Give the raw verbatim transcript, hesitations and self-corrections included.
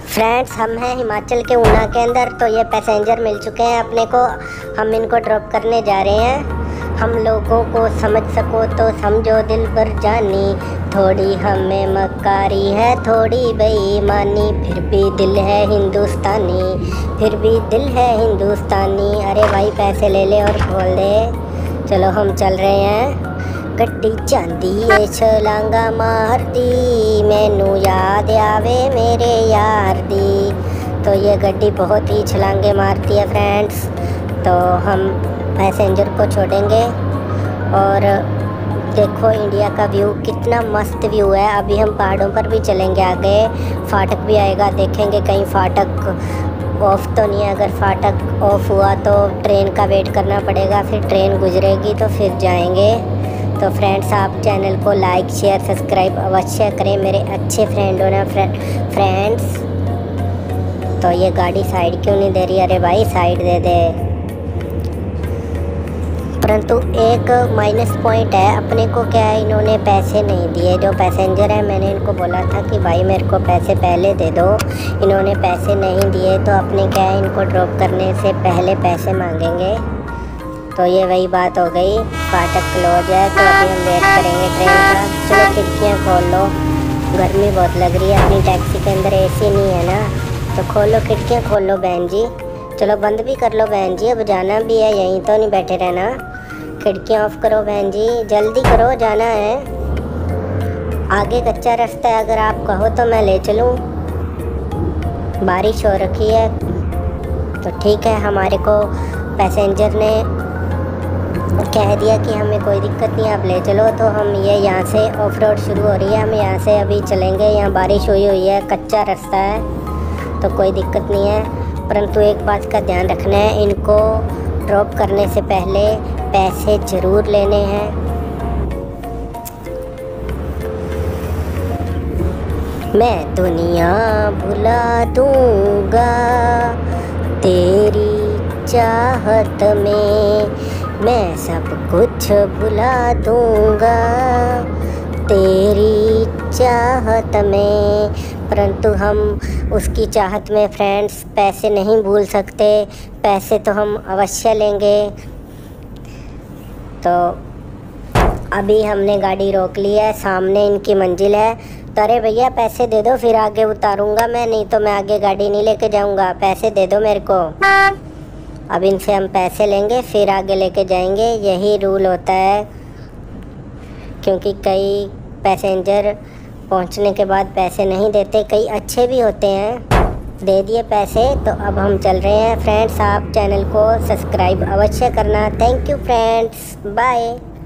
Friends, हम हैं हिमाचल के ऊना के अंदर। तो ये पैसेंजर मिल चुके हैं अपने को, हम इनको ड्रॉप करने जा रहे हैं। हम लोगों को समझ सको तो समझो दिल पर जानी, थोड़ी हमें मक्कारी है थोड़ी बेईमानी, फिर भी दिल है हिंदुस्तानी, फिर भी दिल है हिंदुस्तानी। अरे भाई पैसे ले ले और खोल दे। चलो हम चल रहे हैं। गड्डी चांदी ए छलांगा मारदी, मैनू याद आवे मेरे यार दी। तो ये गड्डी बहुत ही छलांगे मारती है फ्रेंड्स। तो हम पैसेंजर को छोड़ेंगे और देखो इंडिया का व्यू कितना मस्त व्यू है। अभी हम पहाड़ों पर भी चलेंगे, आगे फाटक भी आएगा, देखेंगे कहीं फाटक ऑफ तो नहीं है। अगर फाटक ऑफ हुआ तो ट्रेन का वेट करना पड़ेगा, फिर ट्रेन गुजरेगी तो फिर जाएंगे। तो फ्रेंड्स, आप चैनल को लाइक शेयर सब्सक्राइब अवश्य करें मेरे अच्छे फ्रेंड हो ना फ्रेंड्स। तो ये गाड़ी साइड क्यों नहीं दे रही? अरे भाई साइड दे दे। परंतु एक माइनस पॉइंट है अपने को, क्या है इन्होंने पैसे नहीं दिए। जो पैसेंजर है मैंने इनको बोला था कि भाई मेरे को पैसे पहले दे दो, इन्होंने पैसे नहीं दिए। तो अपने क्या है इनको ड्रॉप करने से पहले पैसे मांगेंगे। तो ये वही बात हो गई, फाटक क्लोज है तो अभी हम वेट करेंगे ट्रेन का। चलो खिड़कियाँ खोल लो, गर्मी बहुत लग रही है। अपनी टैक्सी के अंदर एसी नहीं है ना, तो खोलो खिड़कियाँ खोल लो बहन जी। चलो बंद भी कर लो बहन जी, अब जाना भी है, यहीं तो नहीं बैठे रहना। खिड़कियाँ ऑफ करो बहन जी, जल्दी करो, जाना है। आगे कच्चा रास्ता है, अगर आप कहो तो मैं ले चलूँ। बारिश हो रखी है तो ठीक है। हमारे को पैसेंजर ने कह दिया कि हमें कोई दिक्कत नहीं, आप ले चलो। तो हम ये यहाँ से ऑफ रोड शुरू हो रही है, हम यहाँ से अभी चलेंगे। यहाँ बारिश हुई हुई है, कच्चा रास्ता है तो कोई दिक्कत नहीं है। परंतु एक बात का ध्यान रखना है, इनको ड्रॉप करने से पहले पैसे ज़रूर लेने हैं। मैं दुनिया भुला दूँगा तेरी चाहत में, मैं सब कुछ भुला दूँगा तेरी चाहत में। परंतु हम उसकी चाहत में फ्रेंड्स पैसे नहीं भूल सकते, पैसे तो हम अवश्य लेंगे। तो अभी हमने गाड़ी रोक ली है, सामने इनकी मंजिल है। तो अरे भैया पैसे दे दो, फिर आगे उतारूँगा मैं, नहीं तो मैं आगे गाड़ी नहीं लेके जाऊँगा। पैसे दे दो मेरे को। अब इनसे हम पैसे लेंगे फिर आगे लेके जाएंगे, यही रूल होता है। क्योंकि कई पैसेंजर पहुंचने के बाद पैसे नहीं देते, कई अच्छे भी होते हैं। दे दिए पैसे, तो अब हम चल रहे हैं। फ्रेंड्स, आप चैनल को सब्सक्राइब अवश्य करना। Thank you friends, bye.